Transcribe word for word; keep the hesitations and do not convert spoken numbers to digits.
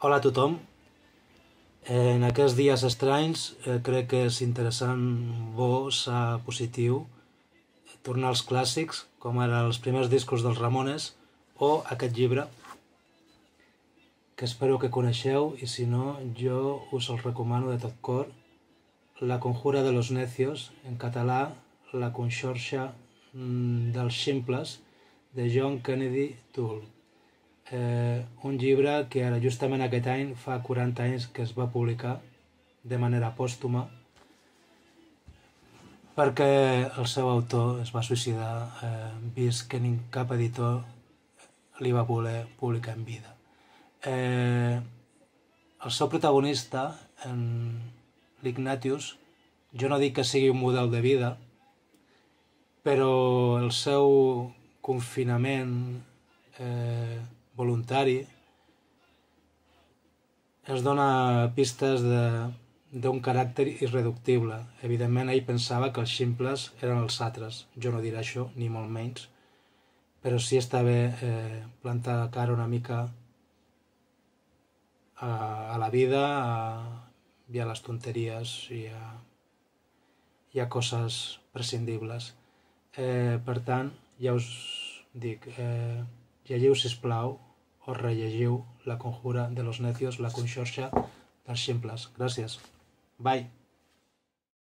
Hola a tothom. En aquests dies estranys eh, crec que és interessant, bo, sa, positiu, tornar als clàssics, com ara els primers discos dels Ramones, o aquest llibre, que espero que coneixeu, i si no, jo us el recomano de tot cor. La conjura de los necios, en català, La conxorxa dels ximples, de John Kennedy Toole. Eh, un llibre que ara, justament aquest any, fa quaranta anys que es va publicar de manera pòstuma, perquè el seu autor es va suïcidar, eh, vist que ni cap editor li va voler publicar en vida. Eh, el seu protagonista, en l'Ignatius, jo no dic que sigui un model de vida, però el seu confinament eh, voluntari es dona pistes d'un caràcter irreductible. Evidentment, ell pensava que els ximples eren els satres. Jo no diré això, ni molt menys, però sí està bé eh, plantar cara una mica a, a la vida, a, i a les tonteries, i a, i a coses prescindibles. Eh, per tant, ja us dic, eh, llegiu, sisplau, o rellegiu La conjura de los necios, La conxorxa dels ximples. Gràcies. Bye.